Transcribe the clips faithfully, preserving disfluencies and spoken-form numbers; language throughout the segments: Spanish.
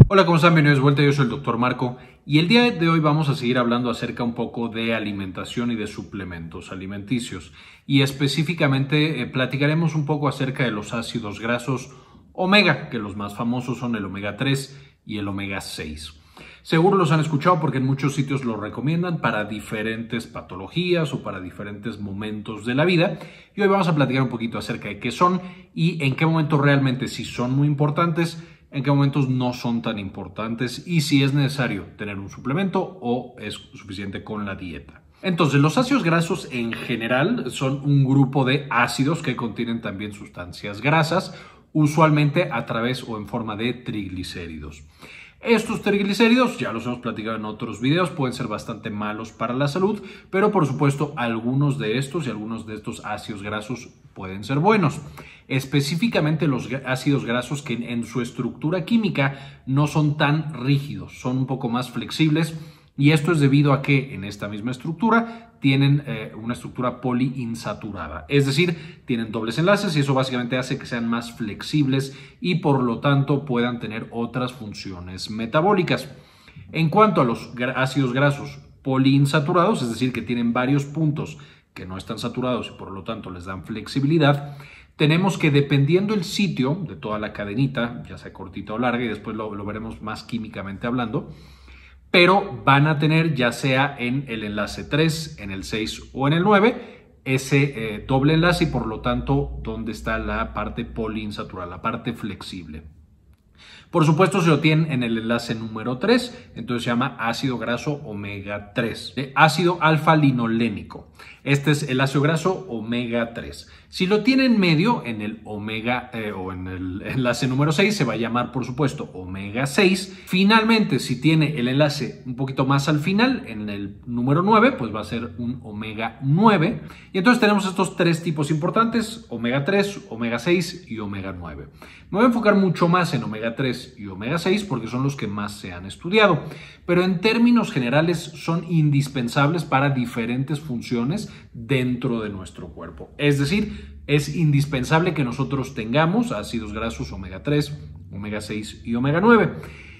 Hola, ¿cómo están? Bienvenidos de vuelta, yo soy el doctor Marco y el día de hoy vamos a seguir hablando acerca un poco de alimentación y de suplementos alimenticios y específicamente eh, platicaremos un poco acerca de los ácidos grasos omega, que los más famosos son el omega tres y el omega seis. Seguro los han escuchado porque en muchos sitios los recomiendan para diferentes patologías o para diferentes momentos de la vida y hoy vamos a platicar un poquito acerca de qué son y en qué momentos realmente sí son muy importantes, en qué momentos no son tan importantes y si es necesario tener un suplemento o es suficiente con la dieta. Entonces, los ácidos grasos en general son un grupo de ácidos que contienen también sustancias grasas, usualmente a través o en forma de triglicéridos. Estos triglicéridos, ya los hemos platicado en otros videos, pueden ser bastante malos para la salud, pero por supuesto algunos de estos y algunos de estos ácidos grasos pueden ser buenos. Específicamente los ácidos grasos que en su estructura química no son tan rígidos, son un poco más flexibles y esto es debido a que en esta misma estructura tienen eh, una estructura poliinsaturada, es decir, tienen dobles enlaces y eso básicamente hace que sean más flexibles y por lo tanto puedan tener otras funciones metabólicas. En cuanto a los ácidos grasos poliinsaturados, es decir, que tienen varios puntos que no están saturados y por lo tanto les dan flexibilidad, tenemos que dependiendo el sitio de toda la cadenita, ya sea cortita o larga, y después lo, lo veremos más químicamente hablando, pero van a tener ya sea en el enlace tres, en el seis o en el nueve, ese eh, doble enlace y por lo tanto donde está la parte poliinsaturada, la parte flexible. Por supuesto, si lo tienen en el enlace número tres, entonces se llama ácido graso omega tres, de ácido alfa-linolénico. Este es el ácido graso omega tres. Si lo tienen en medio, en el omega eh, o en el enlace número seis, se va a llamar, por supuesto, omega seis. Finalmente, si tiene el enlace un poquito más al final, en el número nueve, pues va a ser un omega nueve. Y entonces tenemos estos tres tipos importantes, omega tres, omega seis y omega nueve. Me voy a enfocar mucho más en omega tres y omega seis porque son los que más se han estudiado. Pero en términos generales son indispensables para diferentes funciones dentro de nuestro cuerpo. Es decir, es indispensable que nosotros tengamos ácidos grasos omega tres, omega seis y omega nueve.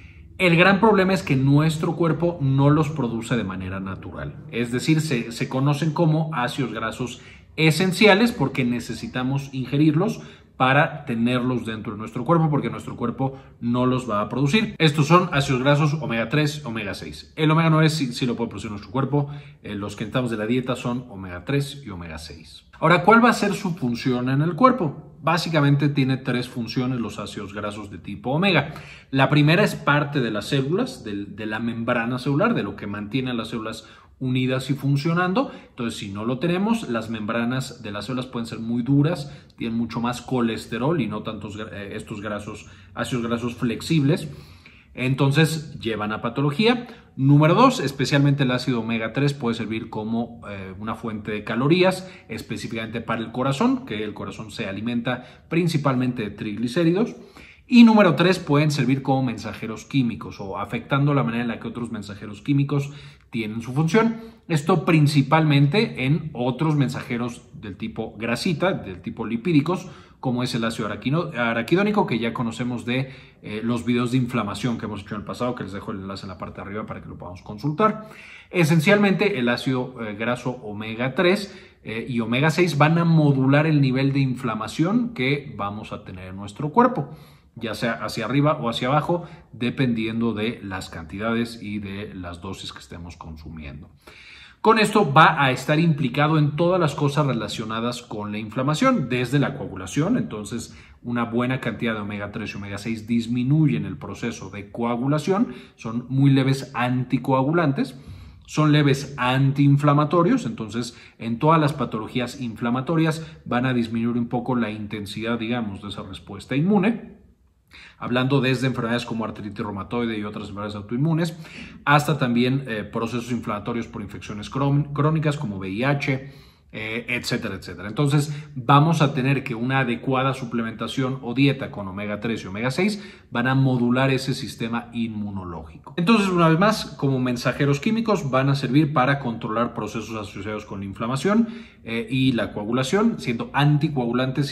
El gran problema es que nuestro cuerpo no los produce de manera natural. Es decir, se, se conocen como ácidos grasos esenciales porque necesitamos ingerirlos para tenerlos dentro de nuestro cuerpo porque nuestro cuerpo no los va a producir. Estos son ácidos grasos omega tres, omega seis. El omega nueve sí, sí lo puede producir nuestro cuerpo. Eh, los que necesitamos de la dieta son omega tres y omega seis. Ahora, ¿cuál va a ser su función en el cuerpo? Básicamente tiene tres funciones los ácidos grasos de tipo omega. La primera es parte de las células, de, de la membrana celular, de lo que mantiene a las células unidas y funcionando. Entonces, si no lo tenemos, las membranas de las células pueden ser muy duras, tienen mucho más colesterol y no tantos eh, estos grasos, ácidos grasos flexibles. Entonces, llevan a patología. Número dos, especialmente el ácido omega tres puede servir como eh, una fuente de calorías, específicamente para el corazón, que el corazón se alimenta principalmente de triglicéridos. Y número tres, pueden servir como mensajeros químicos o afectando la manera en la que otros mensajeros químicos tienen su función. Esto principalmente en otros mensajeros del tipo grasita, del tipo lipídicos, como es el ácido araquidónico, que ya conocemos de eh, los videos de inflamación que hemos hecho en el pasado, que les dejo el enlace en la parte de arriba para que lo podamos consultar. Esencialmente, el ácido eh, graso omega tres eh, y omega seis van a modular el nivel de inflamación que vamos a tener en nuestro cuerpo, ya sea hacia arriba o hacia abajo, dependiendo de las cantidades y de las dosis que estemos consumiendo. Con esto va a estar implicado en todas las cosas relacionadas con la inflamación, desde la coagulación. Entonces, una buena cantidad de omega tres y omega seis disminuyen el proceso de coagulación, son muy leves anticoagulantes. Son leves antiinflamatorios, entonces en todas las patologías inflamatorias van a disminuir un poco la intensidad, digamos, de esa respuesta inmune. Hablando desde enfermedades como artritis reumatoide y otras enfermedades autoinmunes, hasta también eh, procesos inflamatorios por infecciones crónicas como V I H, eh, etcétera, etcétera. Entonces vamos a tener que una adecuada suplementación o dieta con omega tres y omega seis van a modular ese sistema inmunológico. Entonces, una vez más, como mensajeros químicos van a servir para controlar procesos asociados con la inflamación eh, y la coagulación, siendo anticoagulantes y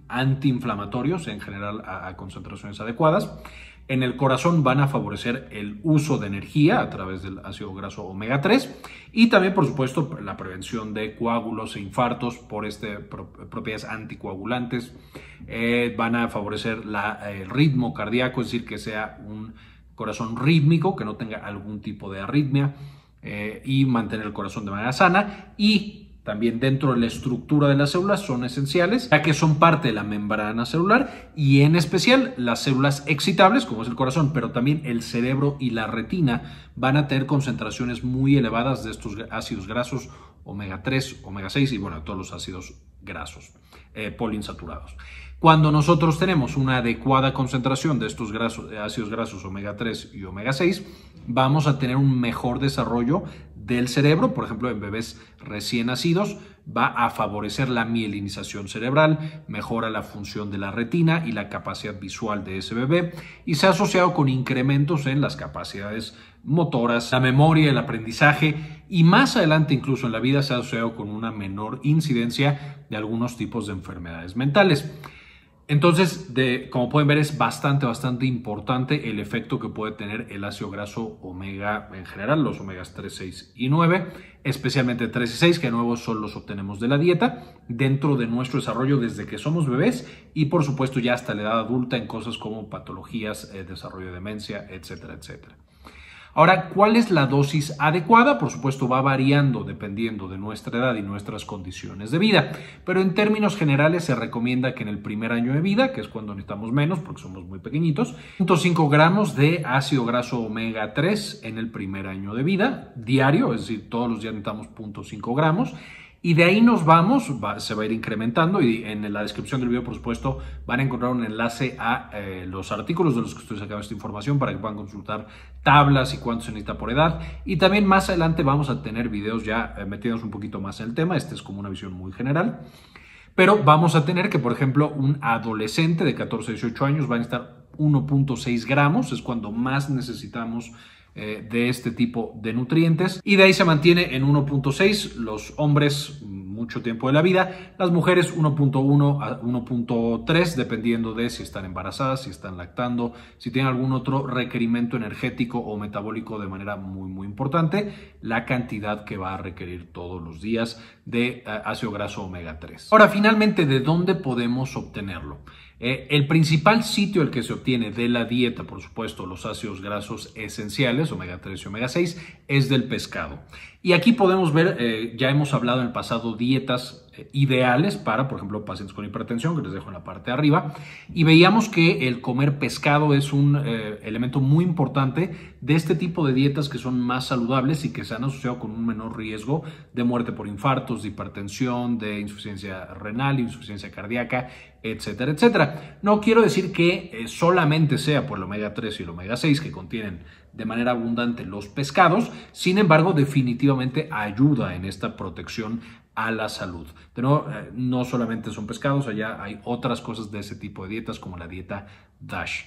antiinflamatorios, en general a, a concentraciones adecuadas. En el corazón van a favorecer el uso de energía a través del ácido graso omega tres y también, por supuesto, la prevención de coágulos e infartos por este, pro, propiedades anticoagulantes. Eh, van a favorecer la, el ritmo cardíaco, es decir, que sea un corazón rítmico, que no tenga algún tipo de arritmia eh, y mantener el corazón de manera sana. Y también dentro de la estructura de las células son esenciales, ya que son parte de la membrana celular y en especial las células excitables, como es el corazón, pero también el cerebro y la retina van a tener concentraciones muy elevadas de estos ácidos grasos omega tres, omega seis y bueno, todos los ácidos grasos eh, poliinsaturados. Cuando nosotros tenemos una adecuada concentración de estos grasos, ácidos grasos omega tres y omega seis, vamos a tener un mejor desarrollo del cerebro. Por ejemplo, en bebés recién nacidos va a favorecer la mielinización cerebral, mejora la función de la retina y la capacidad visual de ese bebé y se ha asociado con incrementos en las capacidades motoras, la memoria, el aprendizaje y más adelante incluso en la vida se ha asociado con una menor incidencia de algunos tipos de enfermedades mentales. Entonces, de, como pueden ver, es bastante, bastante importante el efecto que puede tener el ácido graso omega en general, los omegas tres, seis y nueve, especialmente tres y seis, que de nuevo solo los obtenemos de la dieta, dentro de nuestro desarrollo desde que somos bebés y por supuesto ya hasta la edad adulta en cosas como patologías, eh, desarrollo de demencia, etcétera, etcétera. Ahora, ¿cuál es la dosis adecuada? Por supuesto, va variando dependiendo de nuestra edad y nuestras condiciones de vida, pero en términos generales se recomienda que en el primer año de vida, que es cuando necesitamos menos porque somos muy pequeñitos, cero punto cinco gramos de ácido graso omega tres en el primer año de vida, diario, es decir, todos los días necesitamos cero punto cinco gramos. Y de ahí nos vamos, va, se va a ir incrementando y en la descripción del video, por supuesto, van a encontrar un enlace a eh, los artículos de los que estoy sacando esta información para que puedan consultar tablas y cuánto se necesita por edad. Y también más adelante vamos a tener videos ya eh, metidos un poquito más en el tema. Este es como una visión muy general. Pero vamos a tener que, por ejemplo, un adolescente de catorce a dieciocho años va a necesitar uno punto seis gramos, es cuando más necesitamos eh, de este tipo de nutrientes. Y de ahí se mantiene en uno punto seis los hombres mucho tiempo de la vida, las mujeres uno punto uno a uno punto tres dependiendo de si están embarazadas, si están lactando, si tienen algún otro requerimiento energético o metabólico de manera muy muy importante, la cantidad que va a requerir todos los días de uh, ácido graso omega tres. Ahora, finalmente, ¿de dónde podemos obtenerlo? Eh, el principal sitio el que se obtiene de la dieta, por supuesto, los ácidos grasos esenciales, omega tres y omega seis, es del pescado. Y aquí podemos ver, eh, ya hemos hablado en el pasado, dietas eh, ideales para, por ejemplo, pacientes con hipertensión, que les dejo en la parte de arriba, y veíamos que el comer pescado es un eh, elemento muy importante de este tipo de dietas que son más saludables y que se han asociado con un menor riesgo de muerte por infartos, de hipertensión, de insuficiencia renal, insuficiencia cardíaca, etcétera, etcétera. No quiero decir que eh, solamente sea por el omega tres y el omega seis que contienen de manera abundante los pescados, sin embargo, definitivamente ayuda en esta protección a la salud. Pero eh, no solamente son pescados, allá hay otras cosas de ese tipo de dietas como la dieta DASH.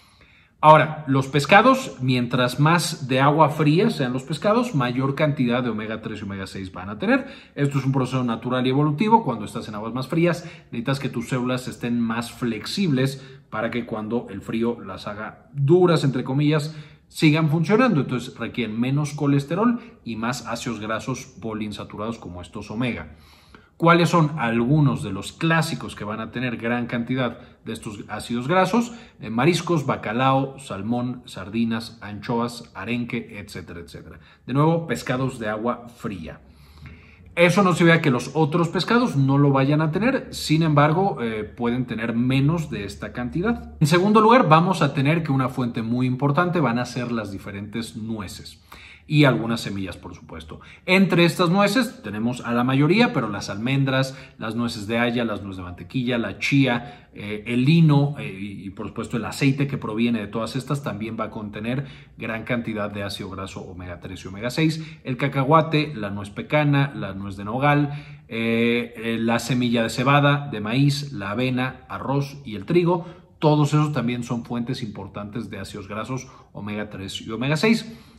Ahora, los pescados, mientras más de agua fría sean los pescados, mayor cantidad de omega tres y omega seis van a tener. Esto es un proceso natural y evolutivo. Cuando estás en aguas más frías, necesitas que tus células estén más flexibles para que cuando el frío las haga duras, entre comillas, sigan funcionando. Entonces requieren menos colesterol y más ácidos grasos poliinsaturados como estos omega. ¿Cuáles son algunos de los clásicos que van a tener gran cantidad de estos ácidos grasos? Eh, mariscos, bacalao, salmón, sardinas, anchoas, arenque, etcétera, etcétera. De nuevo, pescados de agua fría. Eso no significa que los otros pescados no lo vayan a tener, sin embargo, eh, pueden tener menos de esta cantidad. En segundo lugar, vamos a tener que una fuente muy importante van a ser las diferentes nueces. Y algunas semillas, por supuesto. Entre estas nueces tenemos a la mayoría, pero las almendras, las nueces de haya, las nueces de mantequilla, la chía, eh, el lino eh, y, y por supuesto el aceite que proviene de todas estas también va a contener gran cantidad de ácido graso omega tres y omega seis. El cacahuate, la nuez pecana, la nuez de nogal, eh, eh, la semilla de cebada, de maíz, la avena, arroz y el trigo. Todos esos también son fuentes importantes de ácidos grasos omega tres y omega seis.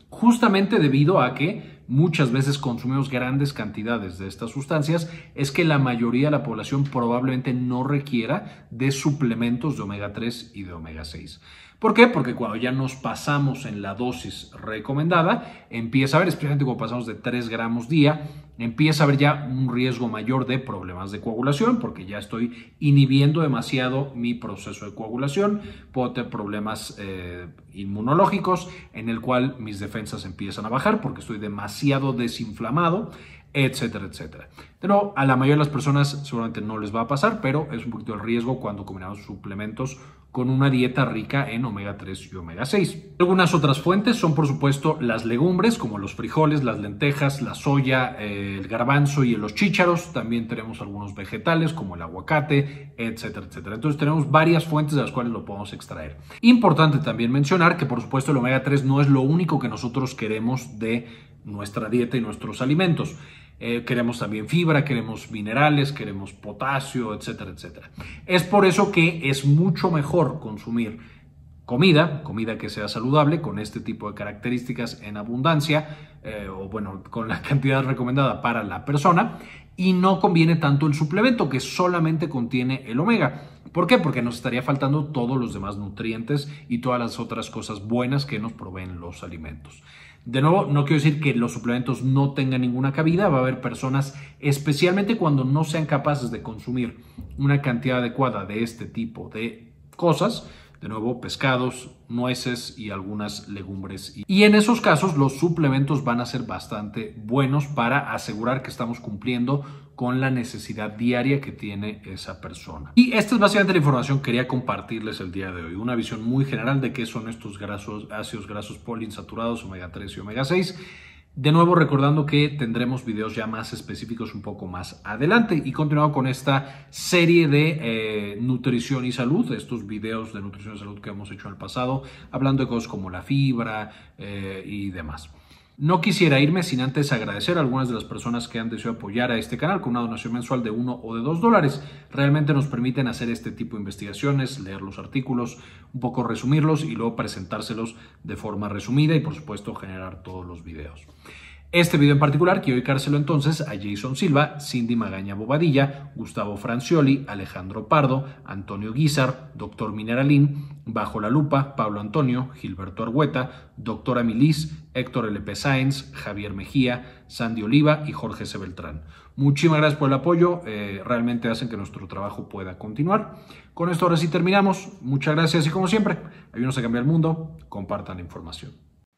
Justamente debido a que muchas veces consumimos grandes cantidades de estas sustancias, es que la mayoría de la población probablemente no requiera de suplementos de omega tres y de omega seis. ¿Por qué? Porque cuando ya nos pasamos en la dosis recomendada, empieza a haber, especialmente cuando pasamos de tres gramos día, empieza a haber ya un riesgo mayor de problemas de coagulación, porque ya estoy inhibiendo demasiado mi proceso de coagulación. Puedo tener problemas eh, inmunológicos en el cual mis defensas empiezan a bajar porque estoy demasiado desinflamado, etcétera, etcétera. Pero a la mayoría de las personas seguramente no les va a pasar, pero es un poquito el riesgo cuando combinamos suplementos con una dieta rica en omega tres y omega seis. Algunas otras fuentes son, por supuesto, las legumbres, como los frijoles, las lentejas, la soya, eh, el garbanzo y los chícharos. También tenemos algunos vegetales, como el aguacate, etcétera, etcétera. Entonces tenemos varias fuentes de las cuales lo podemos extraer. Importante también mencionar que, por supuesto, el omega tres no es lo único que nosotros queremos de nuestra dieta y nuestros alimentos. Eh, queremos también fibra, queremos minerales, queremos potasio, etcétera, etcétera. Es por eso que es mucho mejor consumir comida, comida que sea saludable, con este tipo de características en abundancia, eh, o bueno, con la cantidad recomendada para la persona, y no conviene tanto el suplemento que solamente contiene el omega. ¿Por qué? Porque nos estaría faltando todos los demás nutrientes y todas las otras cosas buenas que nos proveen los alimentos. De nuevo, no quiero decir que los suplementos no tengan ninguna cabida. Va a haber personas, especialmente cuando no sean capaces de consumir una cantidad adecuada de este tipo de cosas, de nuevo, pescados, nueces y algunas legumbres. Y en esos casos los suplementos van a ser bastante buenos para asegurar que estamos cumpliendo con la necesidad diaria que tiene esa persona. Y esta es básicamente la información que quería compartirles el día de hoy. Una visión muy general de qué son estos grasos, ácidos grasos poliinsaturados, omega tres y omega seis. De nuevo, recordando que tendremos videos ya más específicos un poco más adelante, y continuando con esta serie de eh, nutrición y salud, estos videos de nutrición y salud que hemos hecho en el pasado, hablando de cosas como la fibra eh, y demás. No quisiera irme sin antes agradecer a algunas de las personas que han deseado apoyar a este canal con una donación mensual de uno o de dos dólares. Realmente nos permiten hacer este tipo de investigaciones, leer los artículos, un poco resumirlos y luego presentárselos de forma resumida y, por supuesto, generar todos los videos. Este video en particular quiero dedicárselo entonces a Jason Silva, Cindy Magaña Bobadilla, Gustavo Francioli, Alejandro Pardo, Antonio Guizar, Doctor Mineralín, Bajo la Lupa, Pablo Antonio, Gilberto Argueta, Doctora Milis, Héctor L P Sáenz, Javier Mejía, Sandy Oliva y Jorge C. Beltrán. Muchísimas gracias por el apoyo, eh, realmente hacen que nuestro trabajo pueda continuar. Con esto ahora sí terminamos. Muchas gracias y, como siempre, ayúdenos a cambiar el mundo, compartan la información.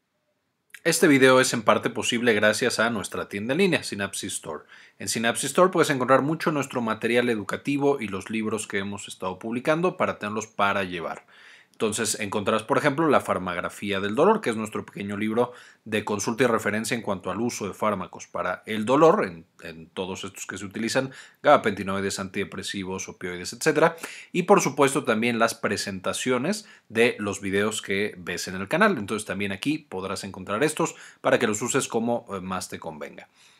Este video es en parte posible gracias a nuestra tienda en línea, Synapsis Store. En Synapsis Store puedes encontrar mucho nuestro material educativo y los libros que hemos estado publicando para tenerlos para llevar. Entonces encontrarás, por ejemplo, la Farmagrafía del Dolor, que es nuestro pequeño libro de consulta y referencia en cuanto al uso de fármacos para el dolor, en, en todos estos que se utilizan, gabapentinoides, antidepresivos, opioides, etcétera. Y por supuesto también las presentaciones de los videos que ves en el canal. Entonces también aquí podrás encontrar estos para que los uses como más te convenga.